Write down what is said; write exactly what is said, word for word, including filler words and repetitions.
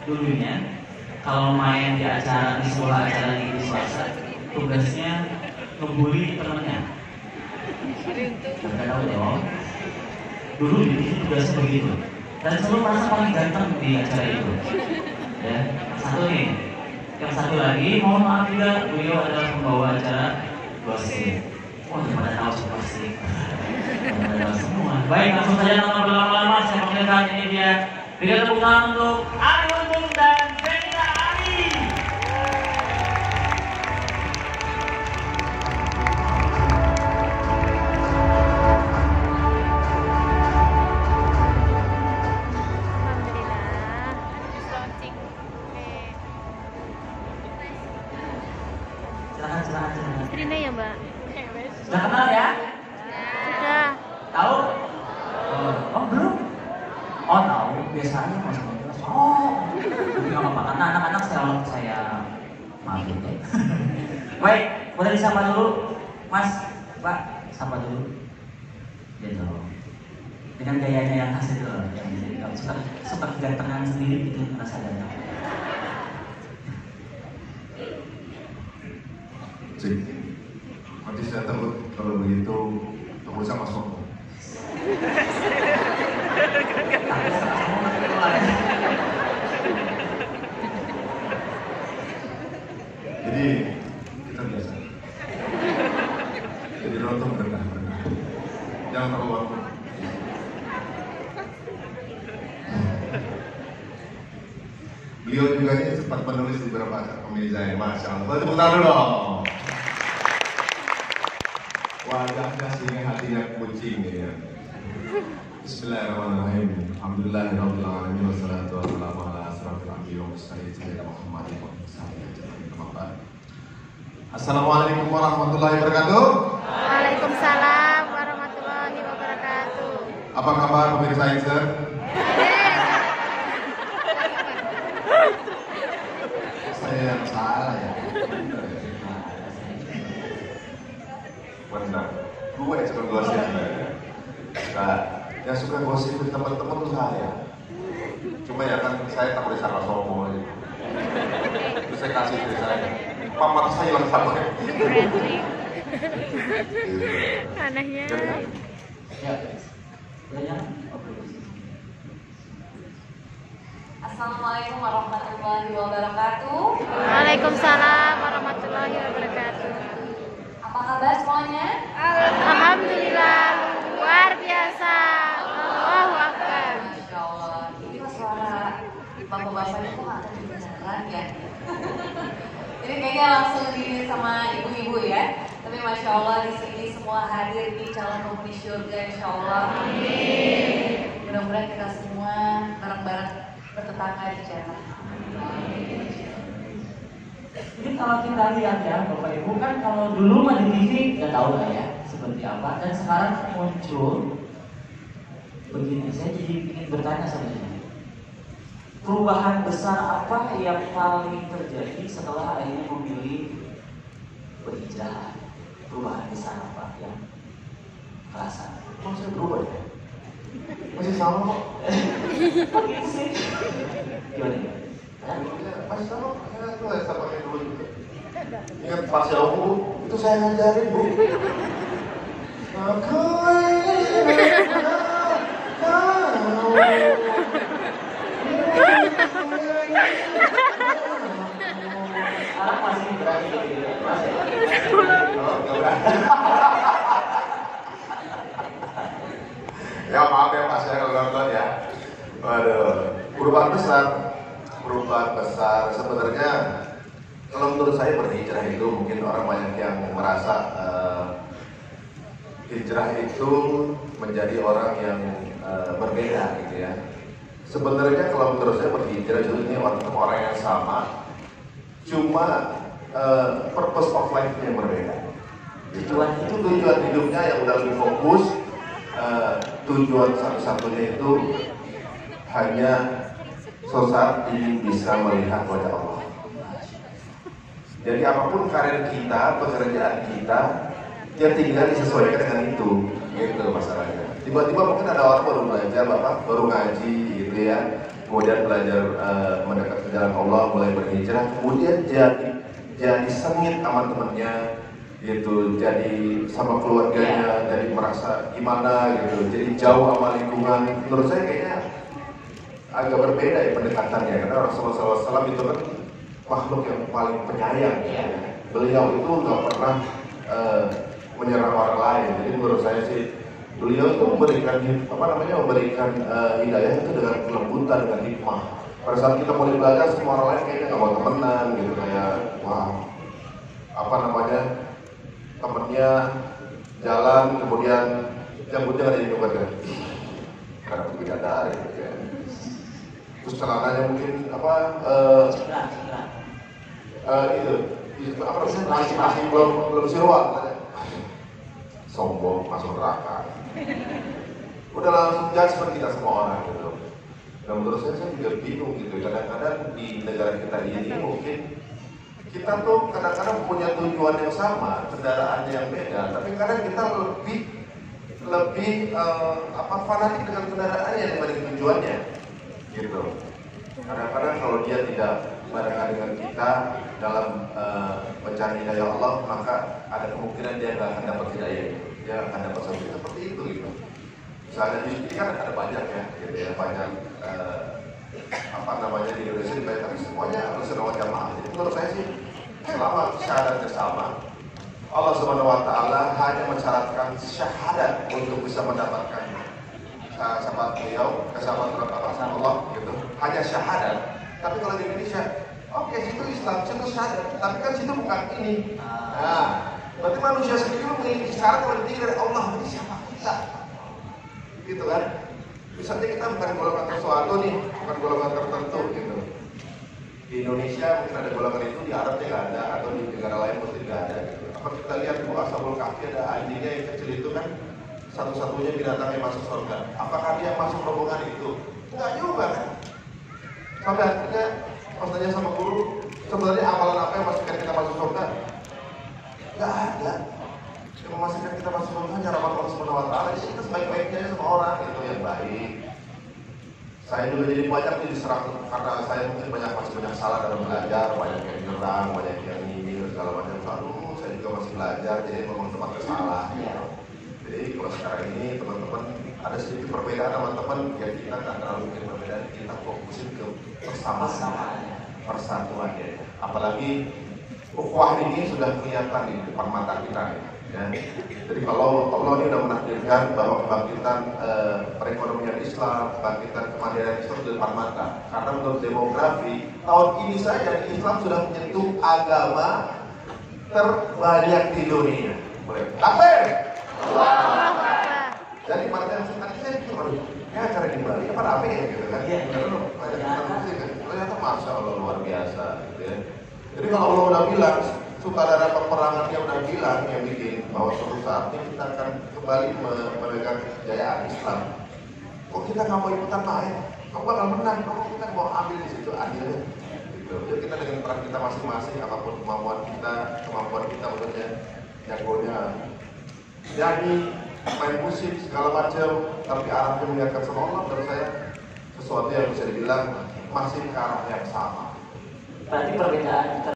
dulunya kalau main di acara di sekolah acara di swasta tugasnya ngebully temennya. Nggak tahu dong. Dulu di T V tugasnya begitu dan selalu merasa paling ganteng di acara itu. Ya, satu nih. Yang satu lagi, mohon maaf juga, beliau adalah pembawa acara gosip. Wah, pada tahu semua sih. Pada tahu semua. Baik, langsung saja tanpa berlama-lama saya panggilkan ini dia. Berikan tepuk tangan untuk Ari Untung dan Benita Ari. Silakan, silakan, silakan. Istrinya ya, Mbak? Sudah kenal ya? Sudah. Tahu? Oh, oh belum? Oh tahu, biasanya mas kelas. Oh, tapi nggak apa-apa karena anak-anak saya saya maafin deh. Baik, boleh disapa dulu, Mas, Pak, sapa dulu. Gitu. Dengan gayanya yang khas itu, yang jadi kalau suka suka kegantengan sendiri itu merasa ganteng. Cik, nanti saya takut kalau begitu tunggu sama sombong. Jadi kita biasa. Jadi rontok berendah berendah. Jangan terlalu waktu. Beliau juga ini sempat menulis di beberapa pemilihan. Masya Allah. Tepuk tangan dulu. Wajahnya sehingga hatinya kucing ya. Bismillahirrahmanirrahim. Alhamdulillahirabbil alamin wassalatu wassalamu ala asrofil anbiya'i wal mursalin sayyidina Muhammadin wa alihi. Assalamualaikum warahmatullahi wabarakatuh. Waalaikumsalam warahmatullahi wabarakatuh. Apa kabar pemirsa Inser? Saya yang salah ya. Benar. Gue yang suka gosip. Nah, yang suka gosip di teman-teman tuh saya. Cuma ya kan saya tak boleh salah sombong aja. Terus saya kasih istri saya. Paman saya yang salah. Anehnya. Ya, banyak. Assalamualaikum warahmatullahi wabarakatuh. Waalaikumsalam warahmatullahi wabarakatuh. Apa kabar semuanya? Alhamdulillah luar biasa. Allahu Akbar. Masya Allah. Ini kok suara bapak-bapak itu nggak kedengeran ya? Jadi kayaknya langsung di sama ibu-ibu ya. Tapi Masya Allah di sini semua hadir di calon penghuni surga Insya Allah. Amin. Mudah-mudahan kita semua bareng-bareng bertetangga di jannah. Jadi kalau kita lihat ya Bapak Ibu kan kalau dulu mah di T V nggak tahu lah ya seperti apa dan sekarang muncul begini saya jadi ingin bertanya sebenarnya perubahan besar apa yang paling terjadi setelah akhirnya memilih berhijrah, perubahan besar apa yang terasa? Kok saya berubah ya? Masih sama kok. Kok gitu sih? Gimana ya? Masih sama, saya tuh saya pakai dulu juga. Ingat pas ya Bu, itu saya ngajarin Bu. Aku ingin tahu. Anak masih berani gitu ya? Masih? Oh, nggak berani. Ya maaf ya Pak, saya kalau nonton ya. Waduh, perubahan besar. Perubahan besar sebenarnya kalau menurut saya berhijrah itu mungkin orang banyak yang merasa uh, hijrah itu menjadi orang yang uh, berbeda gitu ya. Sebenarnya kalau menurut saya berhijrah itu ini orang orang yang sama, cuma uh, purpose of life-nya yang berbeda. Tujuan itu tujuan hidupnya yang udah lebih fokus. Uh, tujuan satu-satunya itu hanya sesat ingin bisa melihat wajah Allah. Jadi apapun karir kita, pekerjaan kita, ya tinggal disesuaikan dengan itu, gitu masalahnya. Tiba-tiba mungkin ada orang baru belajar, bapak baru ngaji, gitu ya. kemudian belajar uh, mendekat ke jalan Allah, mulai berhijrah, kemudian jadi jadi sengit sama temennya, gitu, jadi sama keluarganya, jadi merasa gimana gitu, jadi jauh sama lingkungan. Menurut saya kayaknya agak berbeda ya pendekatannya, karena Rasulullah shallallahu alaihi wasallam itu kan makhluk yang paling penyayang. Ya. Beliau itu nggak pernah uh, menyerang orang lain. Jadi menurut saya sih beliau itu memberikan apa namanya memberikan uh, hidayah itu dengan kelembutan, dengan hikmah. Pada saat kita mulai belajar, semua orang lain kayaknya nggak mau temenan gitu, kayak wah apa namanya temennya jalan kemudian jambutnya nggak jadi nyubat ya, karena tidak ada gitu ya. Terus celananya mungkin apa uh, uh, itu, itu apa namanya masih masih belum belum siruan, sombong masuk neraka. Udah langsung judgement kita semua orang gitu. Dan menurut saya saya juga bingung gitu. Kadang-kadang di negara kita ini mungkin kita tuh kadang-kadang punya tujuan yang sama, kendaraannya yang beda, tapi kadang kita lebih lebih uh, apa fanatik dengan kendaraannya dibanding tujuannya, gitu. Kadang-kadang kalau dia tidak barengan dengan kita dalam uh, mencari hidayah Allah, maka ada kemungkinan dia nggak akan dapat hidayah itu. Dia akan dapat sesuatu seperti itu, gitu. Misalnya di sini kan ada banyak ya, gitu ya, banyak uh, apa namanya di Indonesia dibayar, tapi semuanya harus ada jamaah. Jadi menurut saya sih selama syahadatnya sama, Allah Subhanahu Wa Taala hanya mensyaratkan syahadat untuk bisa mendapatkan uh, sahabat beliau, sahabat Allah, gitu. Hanya syahadat. Tapi kalau di Indonesia, oke okay, situ Islam, situ syahadat, tapi kan situ bukan ini. Nah, berarti manusia sendiri memiliki syarat lebih tinggi dari Allah. Berarti siapa kita? Gitu kan? Misalnya kita bukan golongan sesuatu nih, bukan golongan tertentu gitu. Di Indonesia mungkin ada golongan itu, di Arabnya nggak ada, atau di negara lain mungkin nggak ada gitu. Apa kita lihat di Ashabul Kahfi ada anjingnya yang kecil itu kan satu-satunya binatang yang masuk surga. Apakah dia masuk rombongan itu? Enggak juga kan? Sampai akhirnya pas tanya sama guru, sebenarnya amalan apa yang memastikan kita masuk surga? Nggak ada. Yang memastikan kita masuk surga hanya rahmat Allah Subhanahu Wa Taala. Jadi kita sebaik-baiknya sama orang itu yang baik. Saya juga jadi banyak nih diserang karena saya mungkin banyak masih banyak salah dalam belajar, banyak yang nyerang, banyak yang nyindir segala macam. Aduh, saya juga masih belajar, jadi memang tempatnya salah. Gitu. Jadi kalau sekarang ini teman-teman ada sedikit perbedaan teman-teman, ya kita nggak terlalu mungkin perbedaan, kita fokusin ke persamaan, persatuan ya. Apalagi ukhuwah ini sudah kelihatan di depan mata kita. Ya. Jadi kalau Allah ini sudah menakdirkan bahwa kebangkitan eh, perekonomian Islam, kebangkitan kemandirian Islam di depan mata. Karena menurut demografi, tahun ini saja Islam sudah menyentuh agama terbanyak di dunia. Boleh? Takbir! Jadi pada yang tadi saya pikir, ya cara di Bali apa rame ya gitu kan? Iya. Karena banyak kita musik kan. Ternyata masya Allah luar biasa. Gitu ya. Jadi kalau Allah udah bilang, sutradara peperangannya udah bilang yang bikin bahwa suatu saatnya kita akan kembali memegang kejayaan Islam. Kok kita nggak mau ikutan main? Kok bakal menang? Kok kita mau ambil di situ adilnya? Gitu. Jadi kita dengan peran kita masing-masing, apapun kemampuan kita, kemampuan kita maksudnya, jagonya jadi main musik segala macam, tapi arahnya mengingatkan sama Allah. Menurut saya sesuatu yang bisa dibilang masih ke arah yang sama. Berarti perbedaan